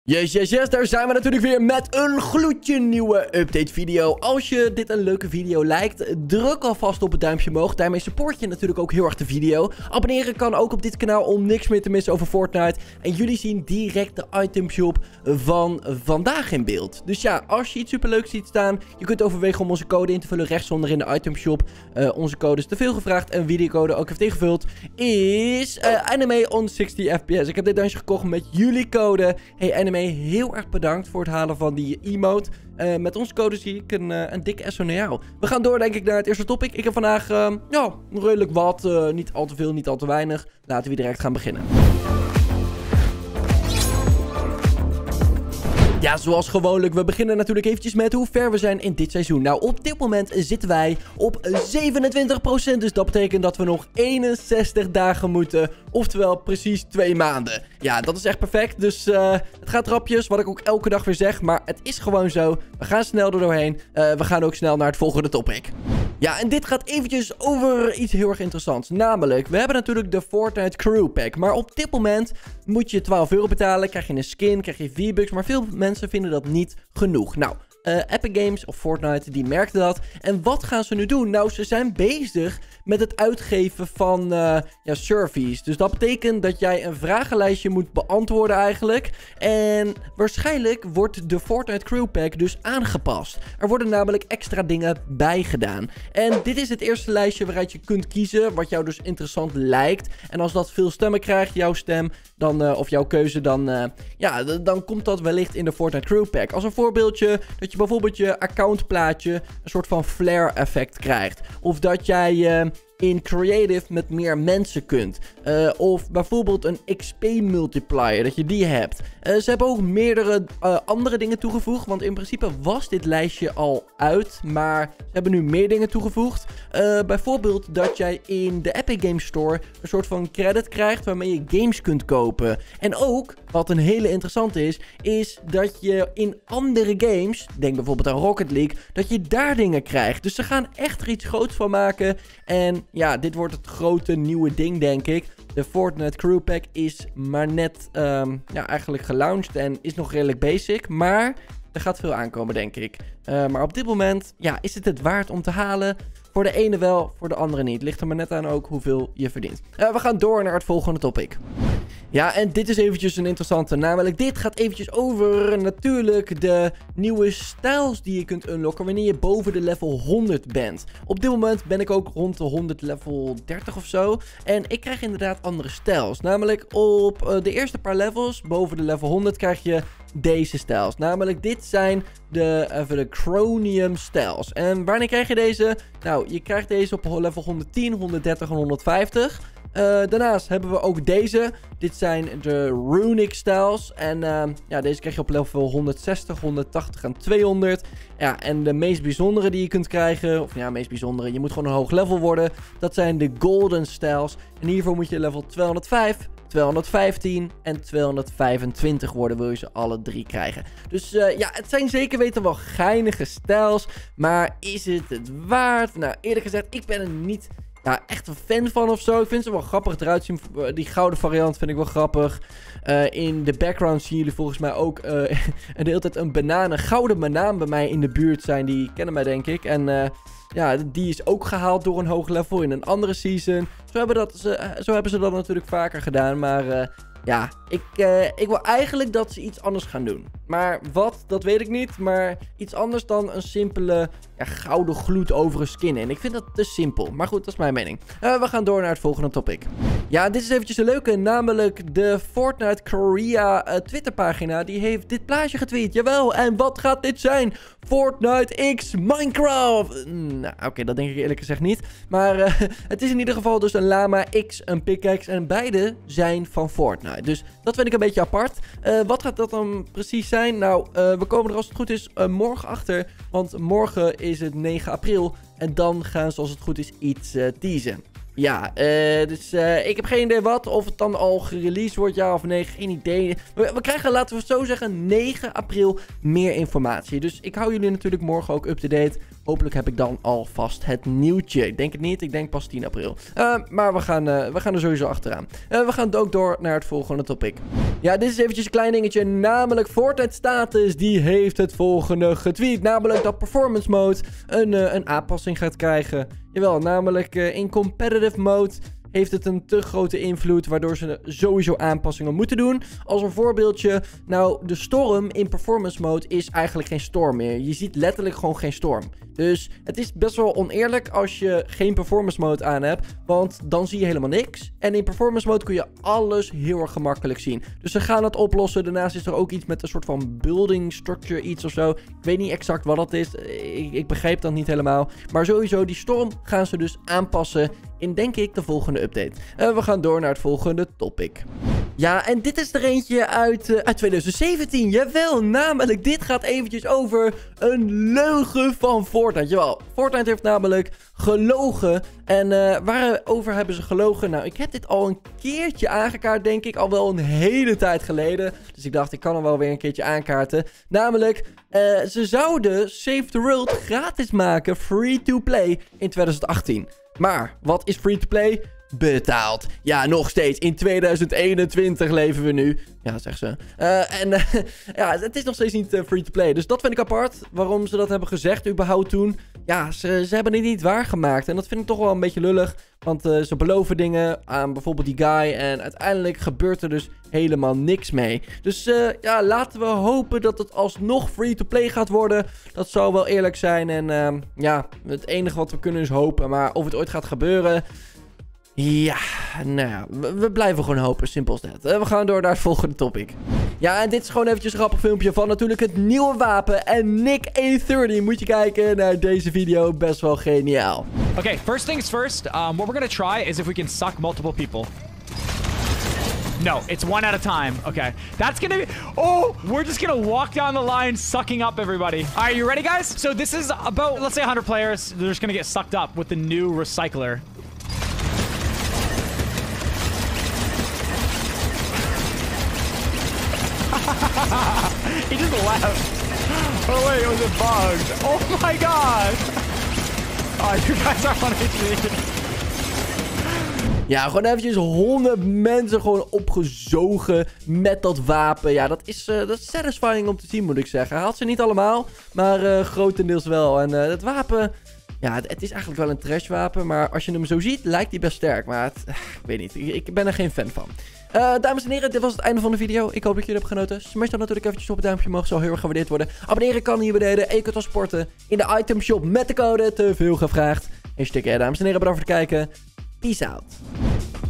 Yes, daar zijn we natuurlijk weer met een gloedje nieuwe update video. Als je dit een leuke video lijkt, druk alvast op het duimpje omhoog. Daarmee support je natuurlijk ook heel erg de video. Abonneren kan ook op dit kanaal om niks meer te missen over Fortnite. En jullie zien direct de itemshop van vandaag in beeld. Dus ja, als je iets superleuks ziet staan, je kunt overwegen om onze code in te vullen rechtsonder in de itemshop. Onze code is te veel gevraagd en wie die code ook heeft ingevuld is Anime on 60 FPS. Ik heb dit dansje gekocht met jullie code. Hey Anime, heel erg bedankt voor het halen van die emote. Met onze code zie ik een dikke SO naar jou. We gaan door denk ik naar het eerste topic. Ik heb vandaag redelijk wat. Niet al te veel, niet al te weinig. Laten we direct gaan beginnen. Ja, zoals gewoonlijk, we beginnen natuurlijk eventjes met hoe ver we zijn in dit seizoen. Nou, op dit moment zitten wij op 27%, dus dat betekent dat we nog 61 dagen moeten. Oftewel, precies 2 maanden. Ja, dat is echt perfect, dus het gaat rapjes, wat ik ook elke dag weer zeg, maar het is gewoon zo. We gaan snel er doorheen, we gaan ook snel naar het volgende topic. Ja, en dit gaat eventjes over iets heel erg interessants. Namelijk, we hebben natuurlijk de Fortnite Crew Pack. Maar op dit moment moet je €12 betalen. Krijg je een skin, krijg je V-Bucks. Maar veel mensen vinden dat niet genoeg. Nou, Epic Games of Fortnite, die merkten dat. En wat gaan ze nu doen? Nou, ze zijn bezig met het uitgeven van surveys. Dus dat betekent dat jij een vragenlijstje moet beantwoorden eigenlijk. En waarschijnlijk wordt de Fortnite Crew Pack dus aangepast. Er worden namelijk extra dingen bijgedaan. En dit is het eerste lijstje waaruit je kunt kiezen wat jou dus interessant lijkt. En als dat veel stemmen krijgt, jouw stem, dan, of jouw keuze, dan komt dat wellicht in de Fortnite Crew Pack. Als een voorbeeldje, dat je bijvoorbeeld je accountplaatje een soort van flare effect krijgt. Of dat jij in creative met meer mensen kunt. Of bijvoorbeeld een XP multiplier, dat je die hebt. Ze hebben ook meerdere andere dingen toegevoegd. Want in principe was dit lijstje al uit. Maar ze hebben nu meer dingen toegevoegd. Bijvoorbeeld dat jij in de Epic Games Store een soort van credit krijgt waarmee je games kunt kopen. En ook, wat een hele interessante is dat je in andere games, denk bijvoorbeeld aan Rocket League, dat je daar dingen krijgt. Dus ze gaan echt er iets groots van maken. En ja, dit wordt het grote nieuwe ding, denk ik. De Fortnite Crew Pack is maar net eigenlijk gelaunched en is nog redelijk basic. Maar er gaat veel aankomen, denk ik. Maar op dit moment is het waard om te halen. Voor de ene wel, voor de andere niet. Ligt er maar net aan ook hoeveel je verdient. We gaan door naar het volgende topic. Ja, en dit is eventjes een interessante. Namelijk, dit gaat eventjes over natuurlijk de nieuwe styles die je kunt unlocken wanneer je boven de level 100 bent. Op dit moment ben ik ook rond de 100 level 30 of zo. En ik krijg inderdaad andere styles. Namelijk op de eerste paar levels, boven de level 100, krijg je deze styles. Namelijk, dit zijn de Chromium styles. En wanneer krijg je deze? Nou, je krijgt deze op level 110, 130 en 150. Daarnaast hebben we ook deze. Dit zijn de Runic styles. En deze krijg je op level 160, 180 en 200. Ja, en de meest bijzondere die je kunt krijgen, of ja, meest bijzondere, je moet gewoon een hoog level worden. Dat zijn de Golden styles. En hiervoor moet je level 205, 215 en 225 worden, wil je ze alle 3 krijgen. Dus het zijn zeker weten wel geinige styles. Maar is het waard? Nou, eerlijk gezegd, ik ben er niet echt een fan van of zo. Ik vind ze wel grappig eruit zien. Die gouden variant vind ik wel grappig. In de background zien jullie volgens mij ook de hele tijd een gouden banaan bij mij in de buurt zijn. Die kennen mij denk ik. En die is ook gehaald door een hoog level in een andere season. Zo hebben ze dat natuurlijk vaker gedaan. Maar ik wil eigenlijk dat ze iets anders gaan doen. Maar wat, dat weet ik niet. Maar iets anders dan een simpele gouden gloed over een skin. En ik vind dat te simpel. Maar goed, dat is mijn mening. We gaan door naar het volgende topic. Ja, dit is eventjes een leuke. Namelijk de Fortnite Korea Twitterpagina. Die heeft dit plaatje getweet. Jawel, en wat gaat dit zijn? Fortnite X Minecraft. Nou, oké, dat denk ik eerlijk gezegd niet. Maar het is in ieder geval dus een Llama X, een pickaxe. En beide zijn van Fortnite. Dus dat vind ik een beetje apart. Wat gaat dat dan precies zijn? Nou, we komen er als het goed is morgen achter. Want morgen is het 9 april. En dan gaan ze als het goed is iets teasen. Ja, dus ik heb geen idee wat. Of het dan al gereleased wordt, ja of nee. Geen idee. We krijgen, laten we het zo zeggen, 9 april meer informatie. Dus ik hou jullie natuurlijk morgen ook up-to-date. Hopelijk heb ik dan alvast het nieuwtje. Ik denk het niet. Ik denk pas 10 april. Maar we gaan er sowieso achteraan. We gaan ook door naar het volgende topic. Ja, dit is eventjes een klein dingetje. Namelijk Fortnite Status. Die heeft het volgende getweet. Namelijk dat Performance Mode een aanpassing gaat krijgen. Jawel, namelijk in Competitive Mode heeft het een te grote invloed, waardoor ze sowieso aanpassingen moeten doen. Als een voorbeeldje, nou, de storm in Performance Mode is eigenlijk geen storm meer. Je ziet letterlijk gewoon geen storm. Dus het is best wel oneerlijk als je geen Performance Mode aan hebt, want dan zie je helemaal niks. En in Performance Mode kun je alles heel erg gemakkelijk zien. Dus ze gaan het oplossen. Daarnaast is er ook iets met een soort van building structure, iets of zo. Ik weet niet exact wat dat is. Ik begrijp dat niet helemaal. Maar sowieso, die storm gaan ze dus aanpassen in, denk ik, de volgende update. We gaan door naar het volgende topic. Ja, en dit is er eentje uit 2017. Jawel, namelijk dit gaat eventjes over een leugen van Fortnite. Jawel, Fortnite heeft namelijk gelogen. En waarover hebben ze gelogen? Nou, ik heb dit al een keertje aangekaart, denk ik. Al wel een hele tijd geleden. Dus ik dacht, ik kan hem wel weer een keertje aankaarten. Namelijk, ze zouden Save the World gratis maken, free to play, in 2018. Maar, wat is free to play? Betaald. Ja, nog steeds. In 2021 leven we nu. Ja, zeg ze. Ja, het is nog steeds niet free to play. Dus dat vind ik apart. Waarom ze dat hebben gezegd überhaupt toen. Ja, ze hebben het niet waargemaakt. En dat vind ik toch wel een beetje lullig. Want ze beloven dingen aan bijvoorbeeld die guy. En uiteindelijk gebeurt er dus helemaal niks mee. Dus ja, laten we hopen dat het alsnog free to play gaat worden. Dat zou wel eerlijk zijn. En ja, het enige wat we kunnen is hopen. Maar of het ooit gaat gebeuren... Ja, nou ja, we blijven gewoon hopen, simpel als dat. We gaan door naar het volgende topic. Ja, en dit is gewoon eventjes een grappig filmpje van natuurlijk het nieuwe wapen. En Nick A30, moet je kijken naar deze video, best wel geniaal. Okay, first things first, what we're gonna try is if we can suck multiple people. No, it's one at a time. Okay, that's gonna be... Oh, we're just gonna walk down the line sucking up everybody. All right, you ready, guys? So this is about, let's say 100 players. They're just gonna get sucked up with the new recycler. He just left. Oh wait, was it bugged? Oh my god! Oh, you guys are on HP. Ja, gewoon eventjes 100 mensen gewoon opgezogen met dat wapen. Ja, dat is satisfying om te zien, moet ik zeggen. Hij had ze niet allemaal, maar grotendeels wel. En het wapen... Ja, het is eigenlijk wel een trashwapen, maar als je hem zo ziet, lijkt hij best sterk. Maar ik weet niet, ik ben er geen fan van. Dames en heren, dit was het einde van de video. Ik hoop dat jullie hebben genoten. Smash dan natuurlijk eventjes op het duimpje omhoog, zou heel erg gewaardeerd worden. Abonneren kan hier beneden. En je kunt al sporten in de itemshop met de code te veel gevraagd. Dames en heren, bedankt voor het kijken. Peace out.